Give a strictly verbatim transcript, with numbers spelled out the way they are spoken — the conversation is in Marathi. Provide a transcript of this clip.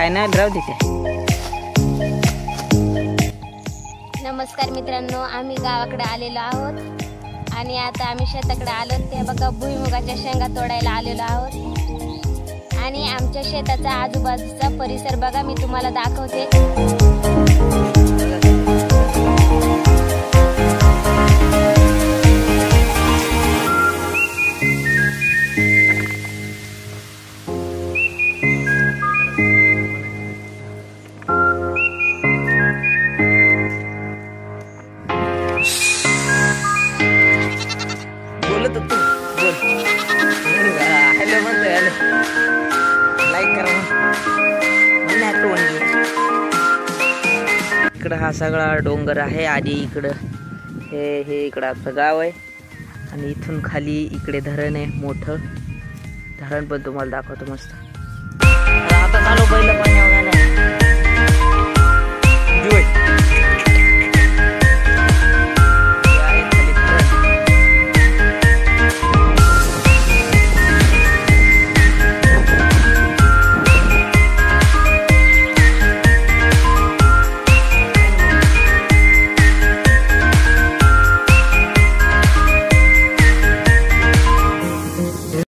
काय नाही राहू देते. नमस्कार मित्रांनो, आम्ही गावाकडे आलेलो आहोत आणि आता आम्ही शेताकडे आलो. ते बघा भुईमुगाच्या शेंगा तोडायला आलेलो आहोत आणि आमच्या शेताचा आजूबाजूचा परिसर बघा मी तुम्हाला दाखवते. हॅलो म्हणतोय, हॅलो लाईक करा. इकडं हा सगळा डोंगर आहे आणि इकडं हे हे इकडं आमचं गाव आहे आणि इथून खाली इकडे धरण आहे, मोठं धरण पण तुम्हाला दाखवतो मस्त. आता चालू बैल